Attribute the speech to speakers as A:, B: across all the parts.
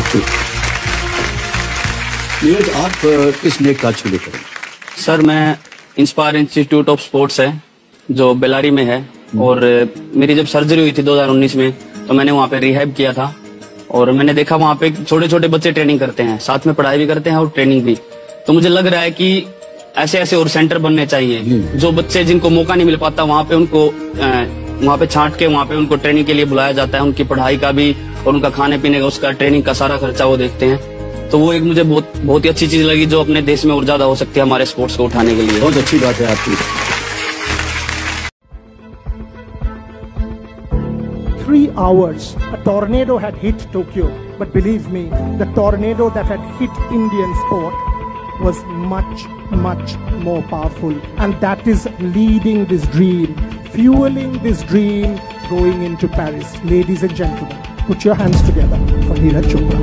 A: नीरज, आप किस नेक काज के लिए करें?
B: सर, मैं इंस्पायर इंस्टीट्यूट ऑफ स्पोर्ट्स है जो बेलारी में है, और मेरी जब सर्जरी हुई थी 2019 में, तो मैंने वहाँ पे रिहैब किया था, और मैंने देखा वहाँ पे छोटे छोटे बच्चे ट्रेनिंग करते हैं, साथ में पढ़ाई भी करते हैं और ट्रेनिंग भी। तो मुझे लग रहा है कि ऐसे ऐसे और सेंटर बनने चाहिए, जो बच्चे जिनको मौका नहीं मिल पाता वहाँ पे उनको वहाँ पे छांट के वहाँ पे उनको ट्रेनिंग के लिए बुलाया जाता है। उनकी पढ़ाई का भी और उनका खाने पीने का, उसका ट्रेनिंग का सारा खर्चा वो देखते हैं। तो वो एक मुझे बहुत ही अच्छी चीज लगी जो अपने देश में और ज्यादा हो सकती है हमारे स्पोर्ट्स को उठाने के लिए।
A: बहुत अच्छी बात है आपकी।
C: 3 hours, a tornado had hit Tokyo. But believe me, the tornado that had hit Indian sport was much, much more powerful. And that is leading this dream, fueling this dream, going into Paris. Ladies and gentlemen, put your hands together for Neeraj Chopra.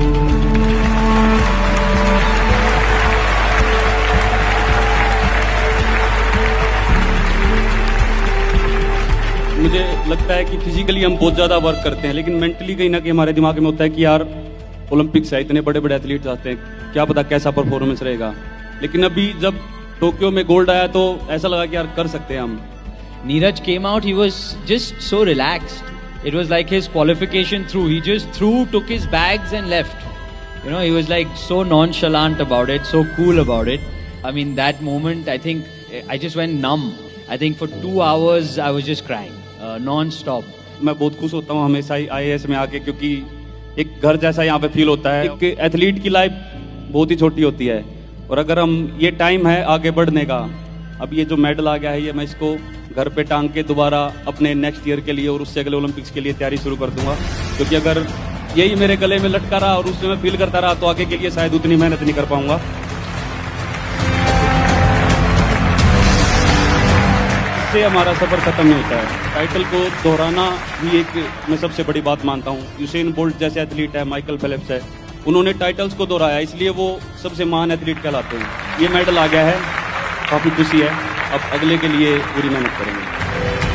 D: मुझे लगता है कि physically हम बहुत ज़्यादा work करते हैं, लेकिन मेंटली कहीं ना कहीं हमारे दिमाग में होता है कि यार ओलंपिक्स है, इतने बड़े बड़े एथलीट्स आते हैं, क्या पता कैसा परफॉर्मेंस रहेगा। लेकिन अभी जब टोक्यो में गोल्ड आया तो ऐसा लगा कि यार कर सकते हैं हम।
E: Neeraj came out, he was just so relaxed. It was like his qualification through. He just took his bags and left. You know, he was like so nonchalant about it, so cool about it. I mean, that moment, I think, I just went numb. I think for 2 hours, I was just crying, non-stop.
D: मैं बहुत खुश होता हूँ हमेशा ही IAS में आके, क्योंकि एक घर जैसा यहाँ पे फील होता है। एक एथलीट की लाइफ बहुत ही छोटी होती है, और अगर हम ये टाइम है आगे बढ़ने का, अब ये जो मेडल आ गया है, ये मैं इसको घर पे टांग के दोबारा अपने नेक्स्ट ईयर के लिए और उससे अगले ओलंपिक्स के लिए तैयारी शुरू कर दूंगा। क्योंकि अगर यही मेरे गले में लटका रहा और उससे मैं फील करता रहा तो आगे के लिए शायद उतनी मेहनत नहीं कर पाऊंगा। इससे हमारा सफर खत्म नहीं होता है। टाइटल को दोहराना भी एक मैं सबसे बड़ी बात मानता हूँ। यूसेन बोल्ट जैसे एथलीट है, माइकल फेल्प्स है, उन्होंने टाइटल्स को दोहराया, इसलिए वो सबसे महान एथलीट कहलाते हैं। ये मेडल आ गया है, काफी खुशी है, अब अगले के लिए पूरी मेहनत करेंगे।